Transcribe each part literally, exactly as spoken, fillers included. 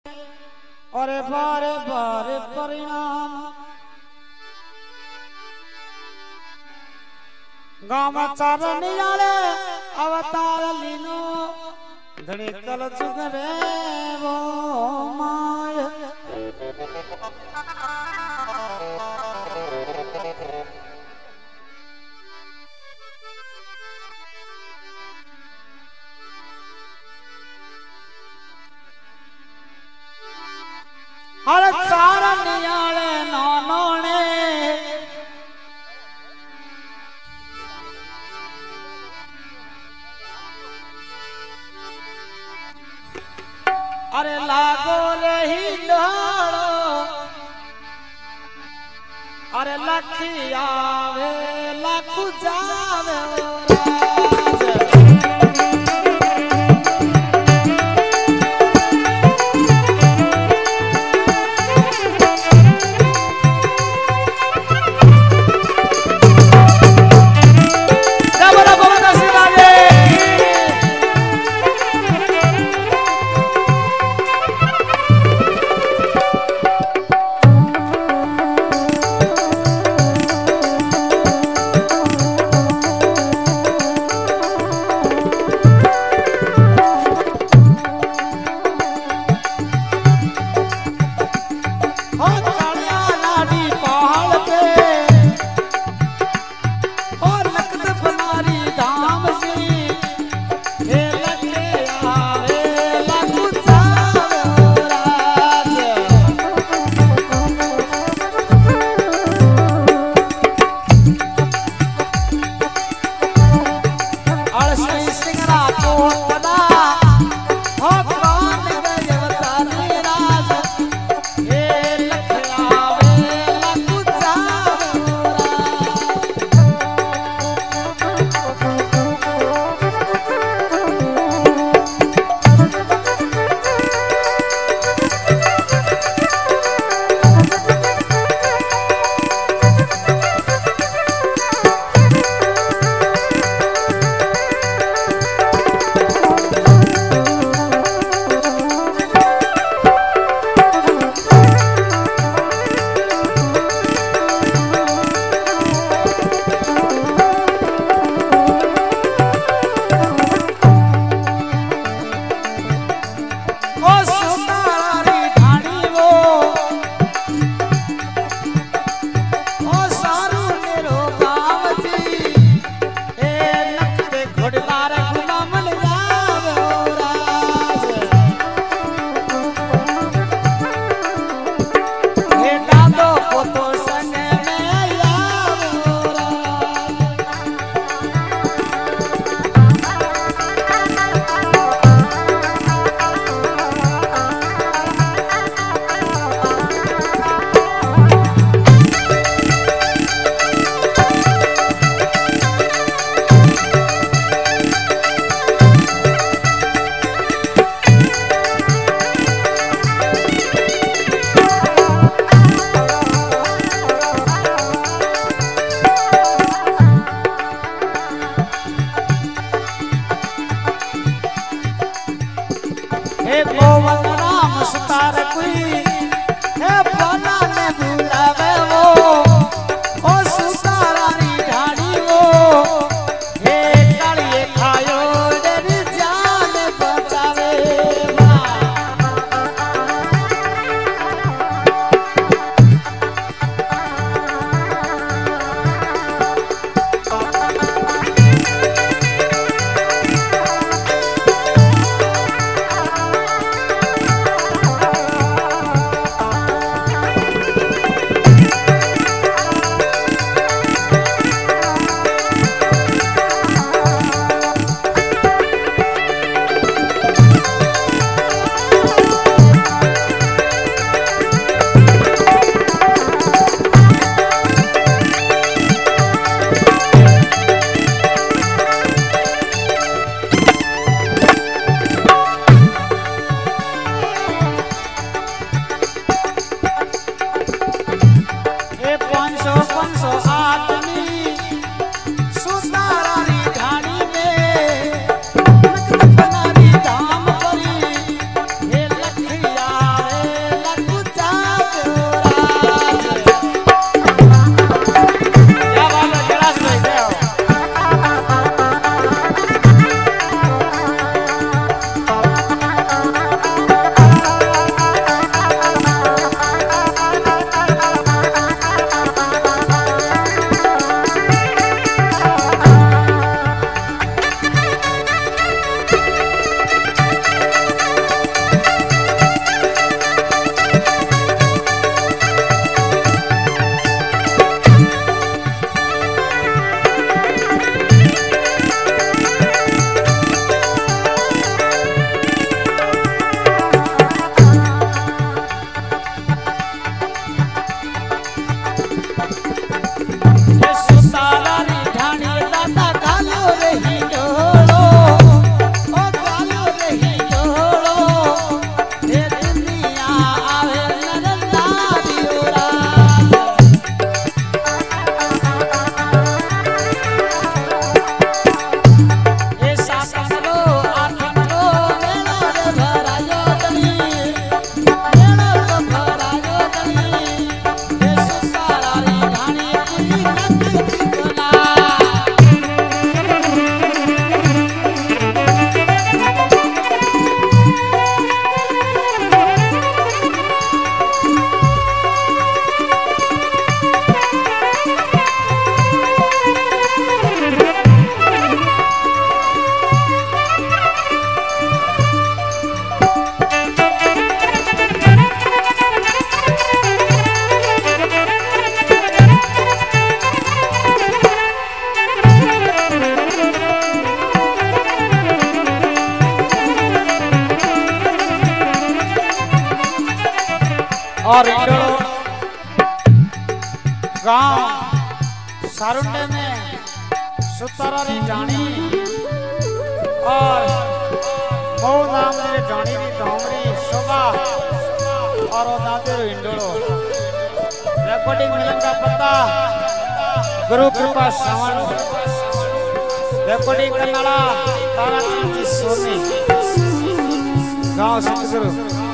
और बारे बारे परिणाम गाम चारण याले अवतार लीनो धड़ी कल चुग रे वो माय हर चारण याले नानोने अरे लागो रे हिंडालो अरे लखी आवे लखु जावे और इंडोलो गांव सारुंडे में सुतारारी जानी और मऊ नाम रे जानी री दामरी शोभा और नादेरो इंडोलो रिकॉर्डिंग मिलन का पता गुरु कृपा श्रवण रिकॉर्डिंग कन्नड़ा ताराचंद जी सोनी गांव सतगुरु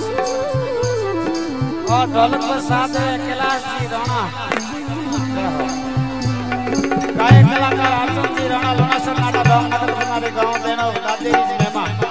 और ढोलक पर साथ है कैलाश जी राणा गायक कलाकार अर्जुन जी राणा लोनासर नाटा गांव नगर हमारे गांव देनो दादी जी मेहमान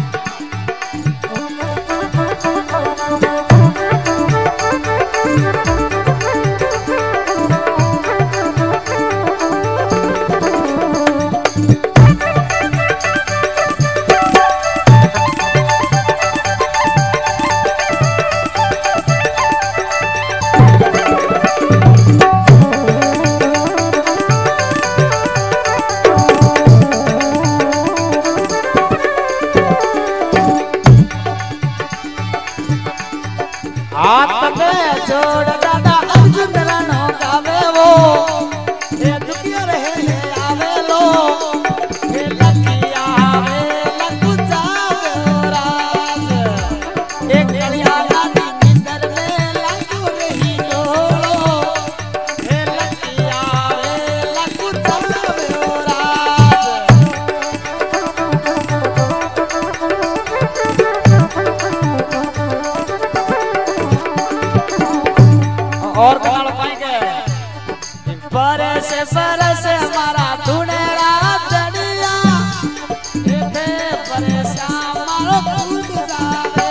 हाथ में जोड़ दादा अर्जुन रानो गावे वो ये दुखिया रहे ले आवे लो ये लकिया आवे लकु जावे राज एक कलियाला दी निंदर में लकु रही डोलो ये लकिया आवे लकु जावे राज और कनाल पाएंगे बरस बरस हमारा धुनेरा जड़िया इथे बरस हमारो कूद जावे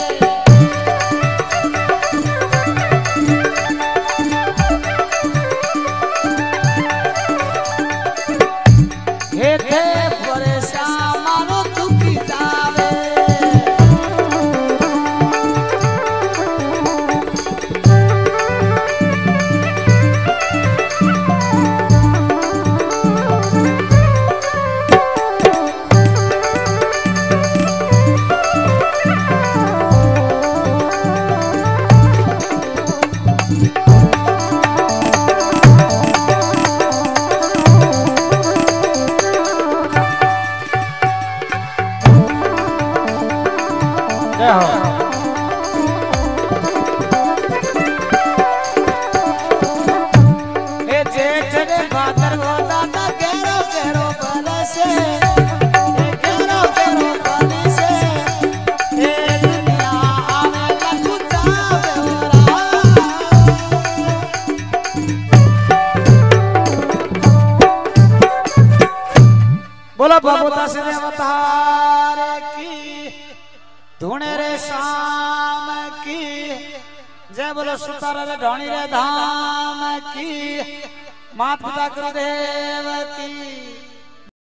इथे बरस हमारो दुखी जावे बोलो बाबू दासरे अवतार की धुने रे शाम की जय बोलो सुतारा रे ढोणी रे धाम की माता गुरुदेव की।